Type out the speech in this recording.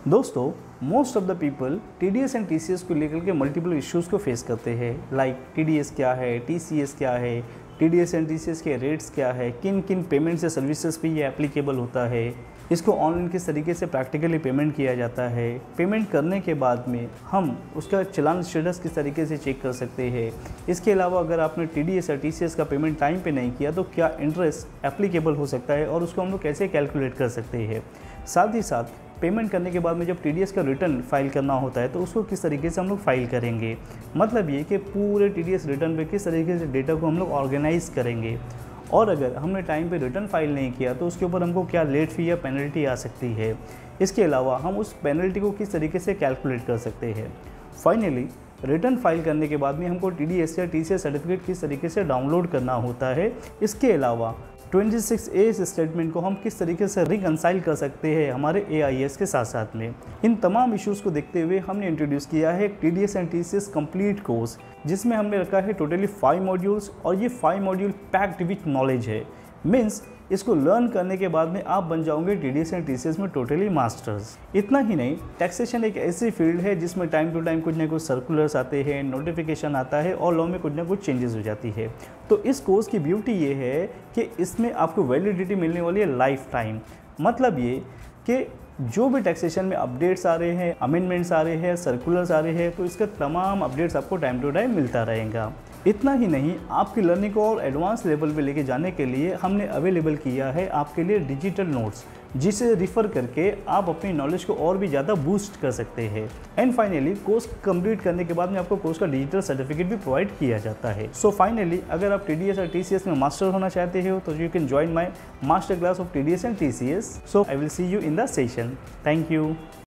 दोस्तों, most of the people TDS and TCS को लेकर के मल्टीपल इश्यूज़ को फेस करते हैं। लाइक टीडीएस क्या है, टीसीएस क्या है, टीडीएस एंड टीसीएस के रेट्स क्या है, किन किन पेमेंट्स या सर्विसेज पे ये एप्लीकेबल होता है, इसको ऑनलाइन किस तरीके से प्रैक्टिकली पेमेंट किया जाता है, पेमेंट करने के बाद में हम उसका चालान स्टेटस किस तरीके से चेक कर सकते हैं। इसके अलावा अगर आपने टीडीएस या टीसीएस का पेमेंट टाइम पे नहीं किया तो क्या इंटरेस्ट एप्लीकेबल हो सकता है और उसको हम लोग कैसे कैलकुलेट कर सकते हैं। साथ ही साथ पेमेंट करने के बाद में जब टीडीएस का रिटर्न फाइल करना होता है तो उसको किस तरीके से हम लोग फाइल करेंगे, मतलब ये कि पूरे टीडीएस रिटर्न पे किस तरीके से डेटा को हम लोग ऑर्गेनाइज करेंगे, और अगर हमने टाइम पे रिटर्न फाइल नहीं किया तो उसके ऊपर हमको क्या लेट फी या पेनल्टी आ सकती है। इसके अलावा हम उस पेनल्टी को किस तरीके से कैलकुलेट कर सकते हैं। फाइनली रिटर्न फाइल करने के बाद में हमको टीडीएस या टीसीएस सर्टिफिकेट किस तरीके से डाउनलोड करना होता है। इसके अलावा 26A स्टेटमेंट को हम किस तरीके से रिकंसाइल कर सकते हैं हमारे AIS के साथ साथ में। इन तमाम इश्यूज़ को देखते हुए हमने इंट्रोड्यूस किया है TDS and TCS complete course, जिसमें हमने रखा है टोटली 5 मॉड्यूल्स और ये 5 मॉड्यूल पैक्ड विथ नॉलेज है। मीन्स इसको लर्न करने के बाद में आप बन जाओगे टीडीएस एंड टीसीएस में टोटली मास्टर्स। इतना ही नहीं, टैक्सेशन एक ऐसी फील्ड है जिसमें टाइम टू टाइम कुछ ना कुछ सर्कुलर्स आते हैं, नोटिफिकेशन आता है और लॉ में कुछ ना कुछ चेंजेस हो जाती है। तो इस कोर्स की ब्यूटी ये है कि इसमें आपको वैलिडिटी मिलने वाली है लाइफ टाइम। मतलब ये कि जो भी टैक्सेशन में अपडेट्स आ रहे हैं, अमेंडमेंट्स आ रहे हैं, सर्कुलर्स आ रहे हैं, तो इसका तमाम अपडेट्स आपको टाइम टू टाइम मिलता रहेगा। इतना ही नहीं, आपकी लर्निंग को और एडवांस लेवल पे लेके जाने के लिए हमने अवेलेबल किया है आपके लिए डिजिटल नोट्स, जिसे रिफ़र करके आप अपनी नॉलेज को और भी ज़्यादा बूस्ट कर सकते हैं। एंड फाइनली कोर्स कंप्लीट करने के बाद में आपको कोर्स का डिजिटल सर्टिफिकेट भी प्रोवाइड किया जाता है। सो फाइनली अगर आप टीडीएस और टीसीएस में मास्टर होना चाहते हो तो you can join my master class of TDS and TCS. So I will see you in the session. Thank you.